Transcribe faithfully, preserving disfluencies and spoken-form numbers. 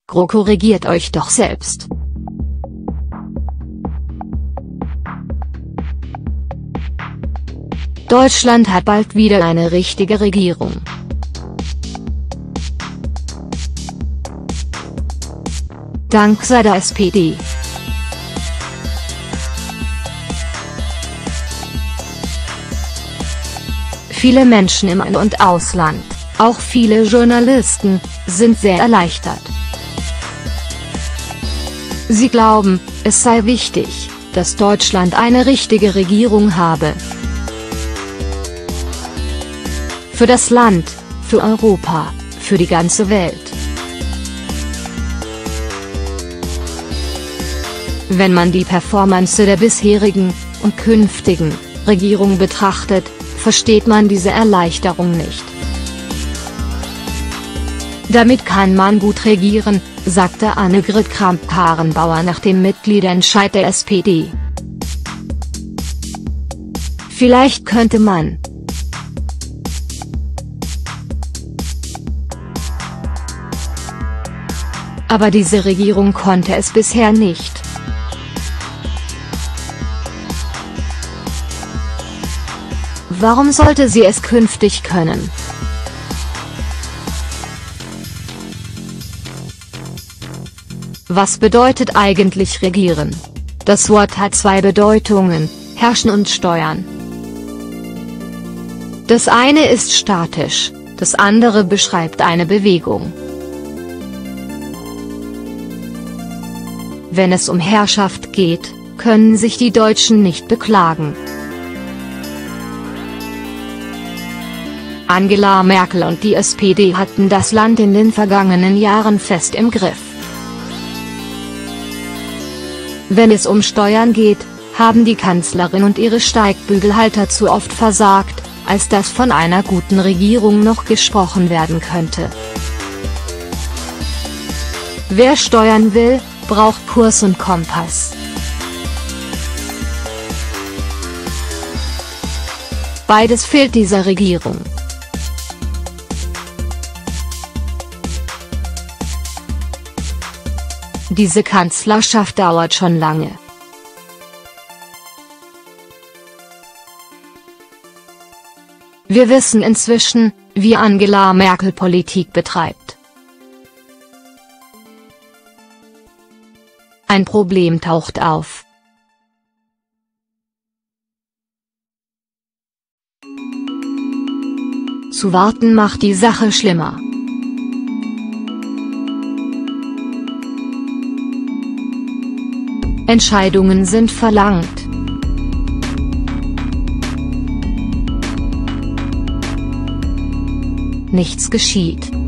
GroKo, regiert euch doch selbst. Deutschland hat bald wieder eine richtige Regierung. Dank sei der S P D. Viele Menschen im In- und Ausland, auch viele Journalisten, sind sehr erleichtert. Sie glauben, es sei wichtig, dass Deutschland eine richtige Regierung habe. Für das Land, für Europa, für die ganze Welt. Wenn man die Performance der bisherigen und künftigen Regierung betrachtet, versteht man diese Erleichterung nicht. Damit kann man gut regieren, sagte Annegret Kramp-Karrenbauer nach dem Mitgliederentscheid der S P D. Vielleicht könnte man aber diese Regierung konnte es bisher nicht. Warum sollte sie es künftig können? Was bedeutet eigentlich regieren? Das Wort hat zwei Bedeutungen: herrschen und steuern. Das eine ist statisch, das andere beschreibt eine Bewegung. Wenn es um Herrschaft geht, können sich die Deutschen nicht beklagen. Angela Merkel und die S P D hatten das Land in den vergangenen Jahren fest im Griff. Wenn es um Steuern geht, haben die Kanzlerin und ihre Steigbügelhalter zu oft versagt, als dass von einer guten Regierung noch gesprochen werden könnte. Wer steuern will, braucht Kurs und Kompass. Beides fehlt dieser Regierung. Diese Kanzlerschaft dauert schon lange. Wir wissen inzwischen, wie Angela Merkel Politik betreibt. Ein Problem taucht auf. Zu warten macht die Sache schlimmer. Entscheidungen sind verlangt. Nichts geschieht.